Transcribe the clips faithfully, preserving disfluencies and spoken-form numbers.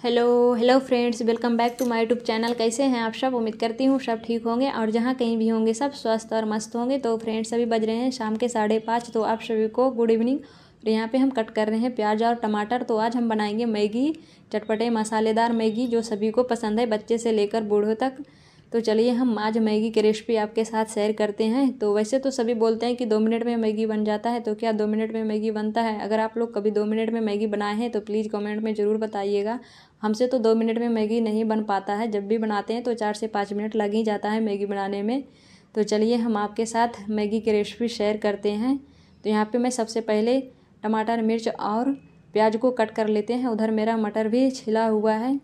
Hello hello friends, welcome back to my YouTube channel. कैसे हैं आप सब? उम्मीद करती हूँ सब ठीक होंगे और जहाँ कहीं भी होंगे सब स्वस्थ और मस्त होंगे। तो फ्रेंड्स, अभी बज रहे हैं शाम के साढ़े पाँच। तो आप सभी को गुड इवनिंग। और यहाँ पे हम कट कर रहे हैं प्याज और टमाटर। तो आज हम बनाएंगे मैगी, चटपटे मसालेदार मैगी जो सभी को पसंद है, बच्चे से लेकर बूढ़ों तक। तो चलिए हम आज मैगी की रेसिपी आपके साथ शेयर करते हैं। तो वैसे तो सभी बोलते हैं कि दो मिनट में मैगी बन जाता है, तो क्या दो मिनट में मैगी बनता है? अगर आप लोग कभी दो मिनट में मैगी बनाए हैं तो प्लीज़ कमेंट में ज़रूर बताइएगा। हमसे तो दो मिनट में मैगी नहीं बन पाता है, जब भी बनाते हैं तो चार से पाँच मिनट लग ही जाता है मैगी बनाने में। तो चलिए हम आपके साथ मैगी की रेसिपी शेयर करते हैं। तो यहाँ पर मैं सबसे पहले टमाटर, मिर्च और प्याज को कट कर लेते हैं। उधर मेरा मटर भी छिला हुआ है।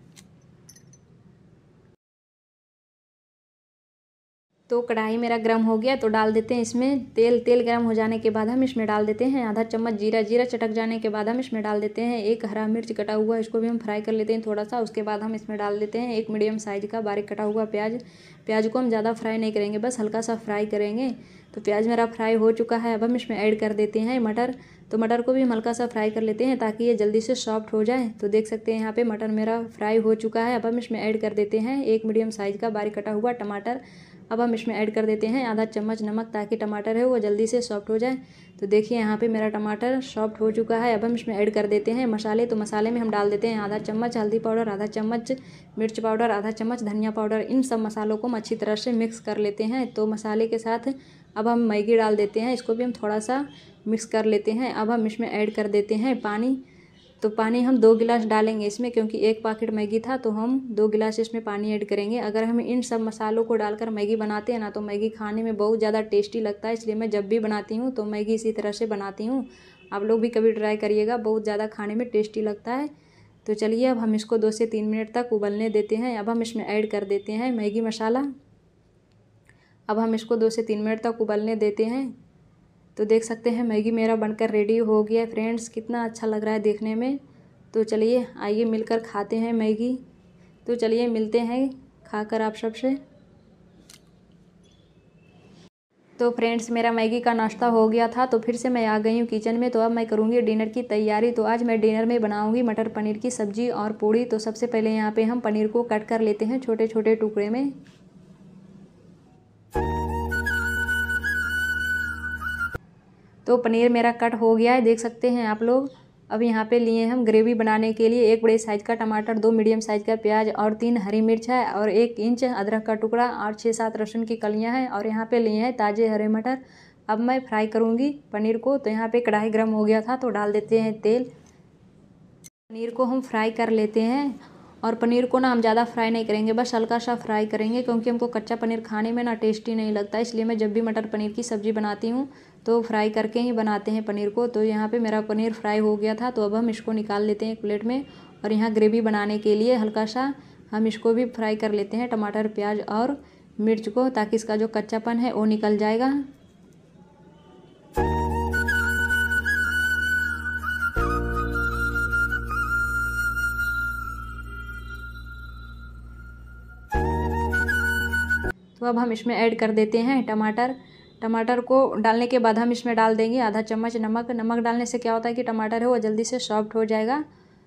तो कढ़ाई मेरा गर्म हो गया, तो डाल देते हैं इसमें तेल। तेल गर्म हो जाने के बाद हम इसमें डाल देते हैं आधा चम्मच जीरा। जीरा चटक जाने के बाद हम इसमें डाल देते हैं एक हरा मिर्च कटा हुआ, इसको भी हम फ्राई कर लेते हैं थोड़ा सा। उसके बाद हम इसमें डाल देते हैं एक मीडियम साइज़ का बारीक कटा हुआ प्याज। प्याज को हम ज़्यादा फ्राई नहीं करेंगे, बस हल्का सा फ्राई करेंगे। तो प्याज मेरा फ्राई हो चुका है। अब हम इसमें ऐड कर देते हैं मटर। तो मटर को भी हम हल्का सा फ्राई कर लेते हैं ताकि ये जल्दी से सॉफ्ट हो जाए। तो देख सकते हैं यहाँ पे मटर मेरा फ्राई हो चुका है। अब हम इसमें ऐड कर देते हैं एक मीडियम साइज़ का बारीक कटा हुआ टमाटर। अब हम इसमें ऐड कर देते हैं आधा चम्मच नमक, ताकि टमाटर है वो जल्दी से सॉफ्ट हो जाए। तो देखिए यहाँ पे मेरा टमाटर सॉफ्ट हो चुका है। अब हम इसमें ऐड कर देते हैं मसाले। तो मसाले में हम डाल देते हैं आधा चम्मच हल्दी पाउडर, आधा चम्मच मिर्च पाउडर, आधा चम्मच धनिया पाउडर। इन सब मसालों को हम अच्छी तरह से मिक्स कर लेते हैं। तो मसाले के साथ अब हम मैगी डाल देते हैं, इसको भी हम थोड़ा सा मिक्स कर लेते हैं। अब हम इसमें ऐड कर देते हैं पानी। तो पानी हम दो गिलास डालेंगे इसमें, क्योंकि एक पैकेट मैगी था तो हम दो गिलास इसमें पानी ऐड करेंगे। अगर हम इन सब मसालों को डालकर मैगी बनाते हैं ना, तो मैगी खाने में बहुत ज़्यादा टेस्टी लगता है। इसलिए मैं जब भी बनाती हूँ तो मैगी इसी तरह से बनाती हूँ। आप लोग भी कभी ट्राई करिएगा, बहुत ज़्यादा खाने में टेस्टी लगता है। तो चलिए अब हम इसको दो से तीन मिनट तक उबलने देते हैं। अब हम इसमें ऐड कर देते हैं मैगी मसाला। अब हम इसको दो से तीन मिनट तक उबलने देते हैं। तो देख सकते हैं मैगी मेरा बनकर रेडी हो गया है फ्रेंड्स, कितना अच्छा लग रहा है देखने में। तो चलिए आइए मिलकर खाते हैं मैगी। तो चलिए मिलते हैं खाकर आप सबसे। तो फ्रेंड्स, मेरा मैगी का नाश्ता हो गया था, तो फिर से मैं आ गई हूँ किचन में। तो अब मैं करूँगी डिनर की तैयारी। तो आज मैं डिनर में बनाऊँगी मटर पनीर की सब्ज़ी और पूड़ी। तो सबसे पहले यहाँ पे हम पनीर को कट कर लेते हैं छोटे छोटे टुकड़े में। तो पनीर मेरा कट हो गया है, देख सकते हैं आप लोग। अब यहाँ पे लिए हम ग्रेवी बनाने के लिए एक बड़े साइज़ का टमाटर, दो मीडियम साइज़ का प्याज और तीन हरी मिर्च है और एक इंच अदरक का टुकड़ा और छः सात लहसुन की कलियाँ हैं। और यहाँ पे लिए हैं ताज़े हरे मटर। अब मैं फ्राई करूँगी पनीर को। तो यहाँ पे कढ़ाई गर्म हो गया था, तो डाल देते हैं तेल। पनीर को हम फ्राई कर लेते हैं। और पनीर को ना हम ज़्यादा फ्राई नहीं करेंगे, बस हल्का सा फ्राई करेंगे, क्योंकि हमको कच्चा पनीर खाने में ना टेस्टी नहीं लगता। इसलिए मैं जब भी मटर पनीर की सब्ज़ी बनाती हूँ तो फ्राई करके ही बनाते हैं पनीर को। तो यहाँ पे मेरा पनीर फ्राई हो गया था, तो अब हम इसको निकाल लेते हैं एक प्लेट में। और यहाँ ग्रेवी बनाने के लिए हल्का सा हम इसको भी फ्राई कर लेते हैं, टमाटर, प्याज और मिर्च को, ताकि इसका जो कच्चापन है वो निकल जाएगा। तो अब हम इसमें ऐड कर देते हैं टमाटर। टमाटर को डालने के बाद हम इसमें डाल देंगे आधा चम्मच नमक। नमक डालने से क्या होता है कि टमाटर है वो जल्दी से सॉफ्ट हो जाएगा।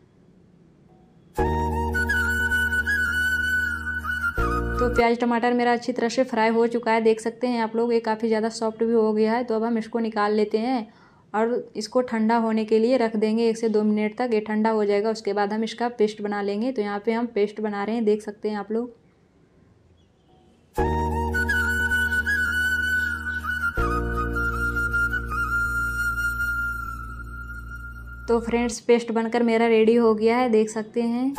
तो प्याज टमाटर मेरा अच्छी तरह से फ्राई हो चुका है, देख सकते हैं आप लोग। ये काफ़ी ज़्यादा सॉफ्ट भी हो गया है। तो अब हम इसको निकाल लेते हैं और इसको ठंडा होने के लिए रख देंगे एक से दो मिनट तक। ये ठंडा हो जाएगा, उसके बाद हम इसका पेस्ट बना लेंगे। तो यहाँ पर हम पेस्ट बना रहे हैं, देख सकते हैं आप लोग। तो फ्रेंड्स, पेस्ट बनकर मेरा रेडी हो गया है, देख सकते हैं।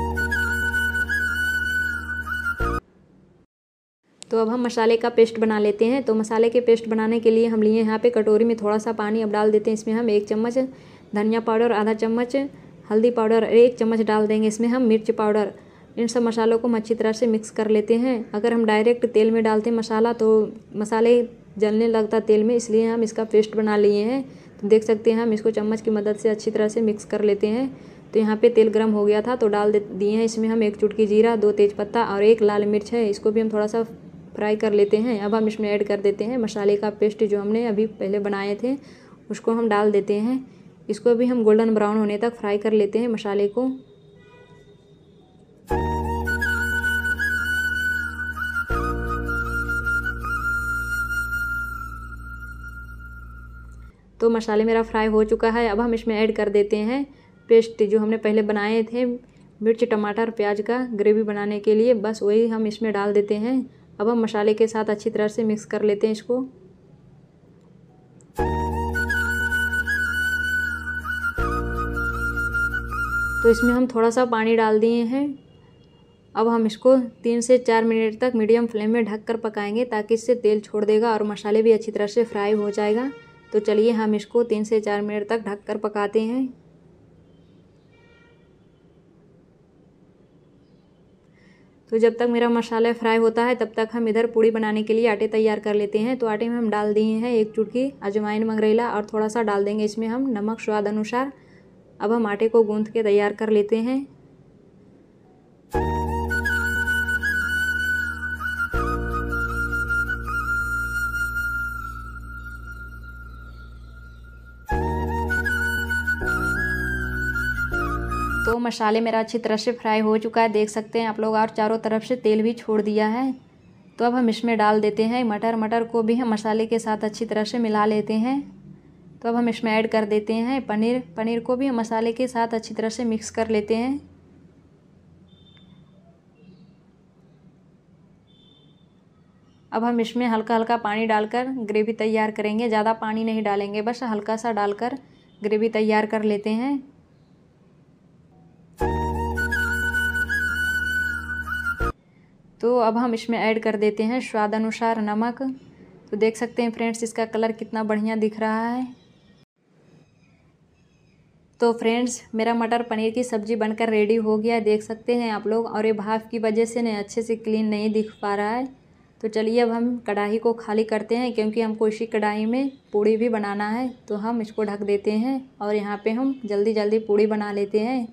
तो अब हम मसाले का पेस्ट बना लेते हैं। तो मसाले के पेस्ट बनाने के लिए हम लिए यहाँ पे कटोरी में थोड़ा सा पानी। अब डाल देते हैं इसमें हम एक चम्मच धनिया पाउडर, आधा चम्मच हल्दी पाउडर, एक चम्मच डाल देंगे इसमें हम मिर्च पाउडर। इन सब मसालों को हम अच्छी तरह से मिक्स कर लेते हैं। अगर हम डायरेक्ट तेल में डालते मसाला तो मसाले जलने लगता तेल में, इसलिए हम इसका पेस्ट बना लिए हैं। तो देख सकते हैं हम इसको चम्मच की मदद से अच्छी तरह से मिक्स कर लेते हैं। तो यहाँ पे तेल गर्म हो गया था, तो डाल दे दिए हैं इसमें हम एक चुटकी जीरा, दो तेज़पत्ता और एक लाल मिर्च है। इसको भी हम थोड़ा सा फ्राई कर लेते हैं। अब हम इसमें ऐड कर देते हैं मसाले का पेस्ट जो हमने अभी पहले बनाए थे, उसको हम डाल देते हैं। इसको भी हम गोल्डन ब्राउन होने तक फ्राई कर लेते हैं मसाले को। तो मसाले मेरा फ्राई हो चुका है। अब हम इसमें ऐड कर देते हैं पेस्ट जो हमने पहले बनाए थे मिर्च टमाटर प्याज का ग्रेवी बनाने के लिए, बस वही हम इसमें डाल देते हैं। अब हम मसाले के साथ अच्छी तरह से मिक्स कर लेते हैं इसको। तो इसमें हम थोड़ा सा पानी डाल दिए हैं। अब हम इसको तीन से चार मिनट तक मीडियम फ्लेम में ढक कर पकाएंगे ताकि इससे तेल छोड़ देगा और मसाले भी अच्छी तरह से फ्राई हो जाएगा। तो चलिए हम इसको तीन से चार मिनट तक ढक कर पकाते हैं। तो जब तक मेरा मसाला फ्राई होता है तब तक हम इधर पूड़ी बनाने के लिए आटे तैयार कर लेते हैं। तो आटे में हम डाल दिए हैं एक चुटकी अजवाइन मंगरेला और थोड़ा सा डाल देंगे इसमें हम नमक स्वाद अनुसार। अब हम आटे को गूंथ के तैयार कर लेते हैं। तो मसाले मेरा अच्छी तरह से फ्राई हो चुका है, देख सकते हैं आप लोग, और चारों तरफ से तेल भी छोड़ दिया है। तो अब हम इसमें डाल देते हैं मटर। मटर को भी हम मसाले के साथ अच्छी तरह से मिला लेते हैं। तो अब हम इसमें ऐड कर देते हैं पनीर। पनीर को भी हम मसाले के साथ अच्छी तरह से मिक्स कर लेते हैं। अब हम इसमें हल्का हल्का पानी डालकर ग्रेवी तैयार करेंगे, ज़्यादा पानी नहीं डालेंगे, बस हल्का सा डालकर ग्रेवी तैयार कर लेते हैं। तो अब हम इसमें ऐड कर देते हैं स्वाद अनुसार नमक। तो देख सकते हैं फ्रेंड्स इसका कलर कितना बढ़िया दिख रहा है। तो फ्रेंड्स मेरा मटर पनीर की सब्ज़ी बनकर रेडी हो गया है, देख सकते हैं आप लोग, और ये भाप की वजह से ना अच्छे से क्लीन नहीं दिख पा रहा है। तो चलिए अब हम कढ़ाई को खाली करते हैं क्योंकि हमको इसी कढ़ाई में पूड़ी भी बनाना है। तो हम इसको ढक देते हैं और यहाँ पे हम जल्दी जल्दी पूड़ी बना लेते हैं।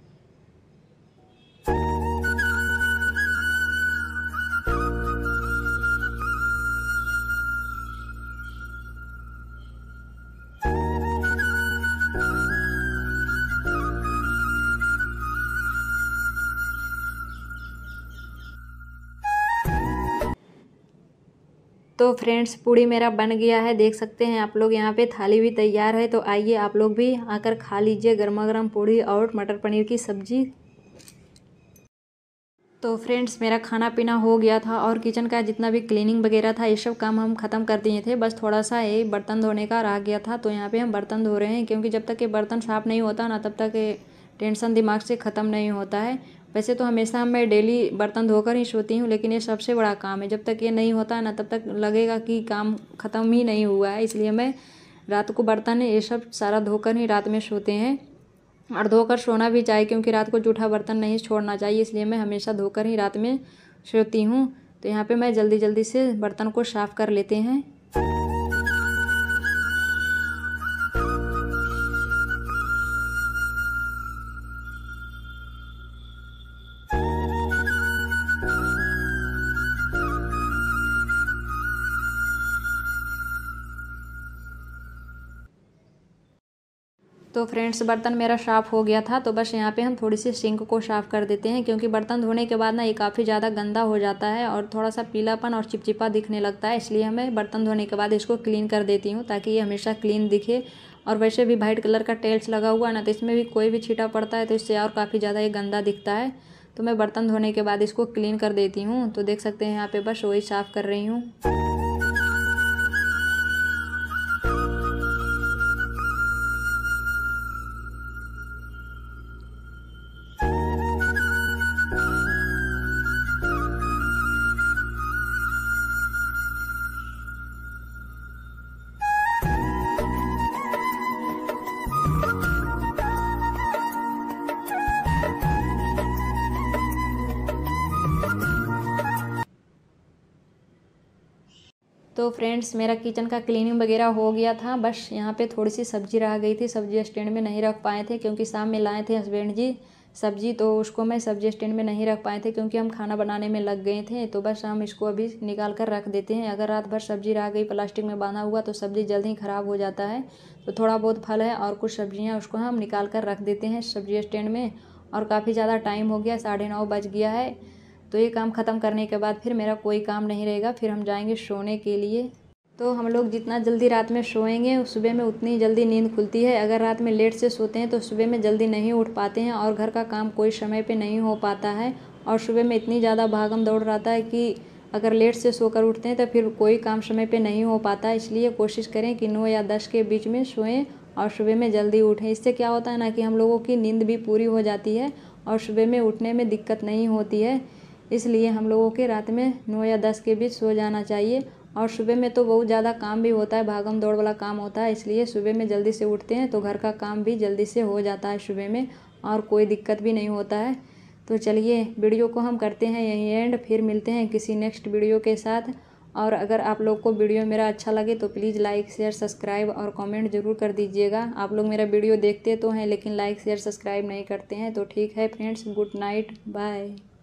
तो फ्रेंड्स पूड़ी मेरा बन गया है, देख सकते हैं आप लोग, यहाँ पे थाली भी तैयार है। तो आइए आप लोग भी आकर खा लीजिए गर्मा गर्म पूड़ी और मटर पनीर की सब्ज़ी। तो फ्रेंड्स मेरा खाना पीना हो गया था और किचन का जितना भी क्लीनिंग वगैरह था ये सब काम हम ख़त्म कर दिए थे। बस थोड़ा सा ये बर्तन धोने का रह गया था। तो यहाँ पे हम बर्तन धो रहे हैं क्योंकि जब तक ये बर्तन साफ़ नहीं होता ना तब तक ये टेंशन दिमाग से ख़त्म नहीं होता है। वैसे तो हमेशा मैं डेली बर्तन धोकर ही सोती हूँ, लेकिन ये सबसे बड़ा काम है। जब तक ये नहीं होता ना तब तक लगेगा कि काम ख़त्म ही नहीं हुआ है। इसलिए मैं रात को बर्तन ये सब सारा धोकर ही रात में सोते हैं, और धोकर सोना भी चाहिए क्योंकि रात को जूठा बर्तन नहीं छोड़ना चाहिए। इसलिए मैं हमेशा धोकर ही रात में सोती हूँ। तो यहाँ पे मैं जल्दी जल्दी से बर्तन को साफ़ कर लेते हैं। तो फ्रेंड्स बर्तन मेरा साफ़ हो गया था। तो बस यहाँ पे हम थोड़ी सी सिंक को साफ़ कर देते हैं क्योंकि बर्तन धोने के बाद ना ये काफ़ी ज़्यादा गंदा हो जाता है और थोड़ा सा पीलापन और चिपचिपा दिखने लगता है। इसलिए मैं बर्तन धोने के बाद इसको क्लीन कर देती हूँ ताकि ये हमेशा क्लीन दिखे। और वैसे भी वाइट कलर का टेल्स लगा हुआ ना, तो इसमें भी कोई भी छींटा पड़ता है तो इससे और काफ़ी ज़्यादा ये गंदा दिखता है। तो मैं बर्तन धोने के बाद इसको क्लीन कर देती हूँ। तो देख सकते हैं यहाँ पर बस वही साफ़ कर रही हूँ। तो फ्रेंड्स मेरा किचन का क्लीनिंग वगैरह हो गया था। बस यहाँ पे थोड़ी सी सब्ज़ी रह गई थी, सब्ज़ी स्टैंड में नहीं रख पाए थे क्योंकि शाम में लाए थे हस्बैंड जी सब्ज़ी, तो उसको मैं सब्ज़ी स्टैंड में नहीं रख पाए थे क्योंकि हम खाना बनाने में लग गए थे। तो बस हम इसको अभी निकाल कर रख देते हैं। अगर रात भर सब्ज़ी रह गई प्लास्टिक में बांधा हुआ तो सब्ज़ी जल्द ही ख़राब हो जाता है। तो थोड़ा बहुत फल है और कुछ सब्ज़ियाँ उसको हम निकाल कर रख देते हैं सब्ज़ी स्टैंड में। और काफ़ी ज़्यादा टाइम हो गया, साढ़े नौ बज गया है। तो ये काम ख़त्म करने के बाद फिर मेरा कोई काम नहीं रहेगा, फिर हम जाएंगे सोने के लिए। तो हम लोग जितना जल्दी रात में सोएंगे सुबह में उतनी जल्दी नींद खुलती है। अगर रात में लेट से सोते हैं तो सुबह में जल्दी नहीं उठ पाते हैं और घर का काम कोई समय पे नहीं हो पाता है और सुबह में इतनी ज़्यादा भागम दौड़ रहता है कि अगर लेट से सोकर उठते हैं तो फिर कोई काम समय पे नहीं हो पाता। इसलिए कोशिश करें कि नौ या दस के बीच में सोएं और सुबह में जल्दी उठें। इससे क्या होता है ना कि हम लोगों की नींद भी पूरी हो जाती है और सुबह में उठने में दिक्कत नहीं होती है। इसलिए हम लोगों के रात में नौ या दस के बीच सो जाना चाहिए। और सुबह में तो बहुत ज़्यादा काम भी होता है, भागम दौड़ वाला काम होता है, इसलिए सुबह में जल्दी से उठते हैं तो घर का काम भी जल्दी से हो जाता है सुबह में और कोई दिक्कत भी नहीं होता है। तो चलिए वीडियो को हम करते हैं यहीं एंड, फिर मिलते हैं किसी नेक्स्ट वीडियो के साथ। और अगर आप लोग को वीडियो मेरा अच्छा लगे तो प्लीज़ लाइक शेयर सब्सक्राइब और कमेंट ज़रूर कर दीजिएगा। आप लोग मेरा वीडियो देखते तो हैं लेकिन लाइक शेयर सब्सक्राइब नहीं करते हैं। तो ठीक है फ्रेंड्स, गुड नाइट, बाय।